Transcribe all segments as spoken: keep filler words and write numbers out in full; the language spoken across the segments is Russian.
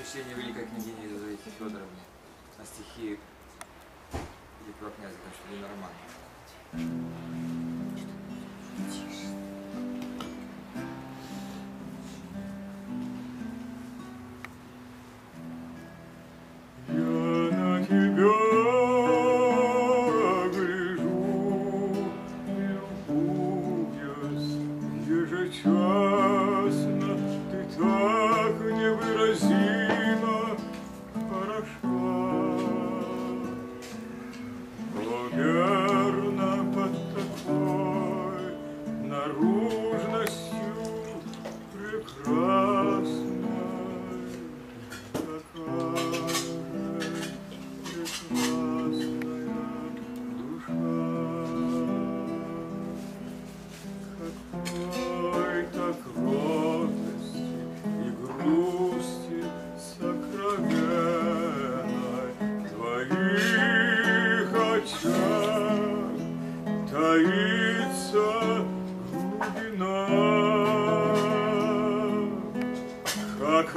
посвящение великой княгине Елизавете Федоровне на стихи великого князя Константина Романова. Ежечасно ты так невыразимо хороша, о, верно, под такой наружностью прекрасной, какая же прекрасная душа. Какой-то кротости и грусти сокровенной в твоих очах таится глубина, как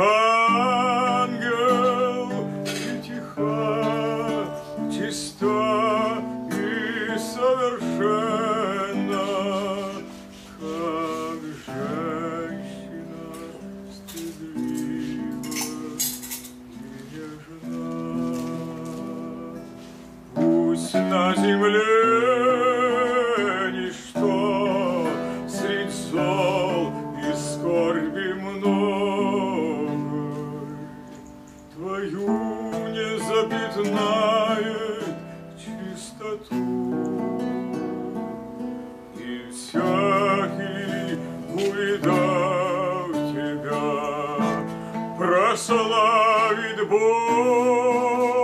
ангел и тиха, чиста и совершенна. Пусть на земле ничто средь зол и скорби многой твою не запятнает чистоту, и всякий, увидав тебя, прославит Бог.